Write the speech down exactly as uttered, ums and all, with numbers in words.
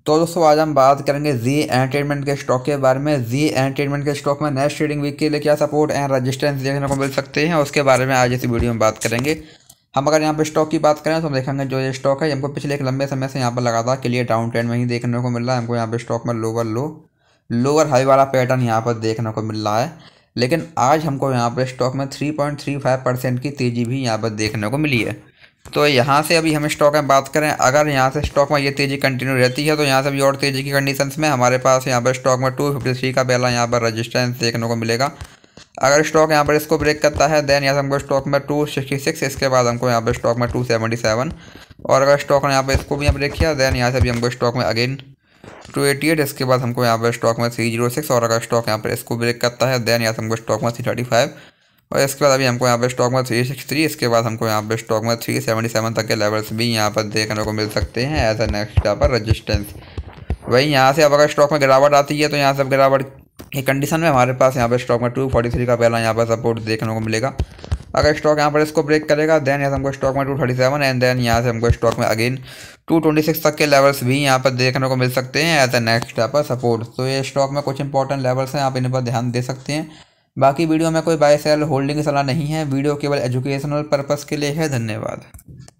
तो दोस्तों आज हम बात करेंगे जी एंटरटेनमेंट के स्टॉक के बारे में। जी एंटरटेनमेंट के स्टॉक में नेक्स्ट ट्रेडिंग वीक के लिए क्या सपोर्ट एंड रेजिस्टेंस देखने को मिल सकते हैं, उसके बारे में आज इस वीडियो में बात करेंगे। हम अगर यहाँ पे स्टॉक की बात करें तो हम देखेंगे जो ये स्टॉक है हमको पिछले एक लंबे समय से यहाँ पर लगातार क्लियर डाउन ट्रेंड में ही देखने को मिल रहा है। हमको यहाँ पे स्टॉक में लोअर लो लोअर हाई वाला पैटर्न यहाँ पर देखने को मिल रहा है, लेकिन आज हमको यहाँ पर स्टॉक में three point three five percent की तेज़ी भी यहाँ पर देखने को मिली है। तो यहाँ से अभी हम स्टॉक में बात करें, अगर यहाँ से स्टॉक में ये तेज़ी कंटिन्यू रहती है तो यहाँ से भी और तेज़ी की कंडीशंस में हमारे पास यहाँ पर स्टॉक में टू फिफ्टी थ्री का पहला यहाँ पर रेजिस्टेंस देखने को मिलेगा। अगर स्टॉक यहाँ पर इसको ब्रेक करता है देन यहाँ से हमको स्टॉक में टू सिक्सटी सिक्स, इसके बाद हमको यहाँ पर स्टॉक में टू सेवेंटी सेवन, और अगर स्टॉक ने यहाँ पर इसको भी ब्रेक किया देन यहाँ से भी हमको स्टॉक में अगेन टू एटी एट, इसके बाद हमको यहाँ पर स्टॉक में थ्री जीरो सिक्स, और अगर स्टॉक यहाँ पर इसको ब्रेक करता है देन यहाँ से हमको स्टॉक में थ्री थर्टी फाइव, और इसके बाद अभी हमको यहाँ पे स्टॉक में थ्री सिक्सटी थ्री, इसके बाद हमको यहाँ पे स्टॉक में थ्री सेवेंटी सेवन तक के लेवल्स भी यहाँ पर देखने को मिल सकते हैं एज अ नेक्स्ट यहाँ पर रजिस्टेंस। वही यहाँ से अब अगर स्टॉक में गिरावट आती है तो यहाँ से अब गिरावट की कंडीशन में हमारे पास यहाँ पर स्टॉक में टू फोर्टी थ्री का पहला यहाँ पर सपोर्ट देखने को मिलेगा। अगर स्टॉक यहाँ पर इसको ब्रेक करेगा देन यहाँ से हमको स्टॉक में two thirty seven and then यहाँ से हमको स्टॉक में अगेन टू ट्वेंटी सिक्स तक के लेवल्स भी यहाँ पर देखने को मिल सकते हैं एज अ नेक्स्ट यहाँ पर सपोर्ट। तो ये स्टॉक में कुछ इंपॉर्टेंट लेवल्स हैं, आप इन पर ध्यान दे सकते हैं। बाकी वीडियो में कोई बाय सेल होल्डिंग की सलाह नहीं है, वीडियो केवल एजुकेशनल पर्पस के लिए है। धन्यवाद।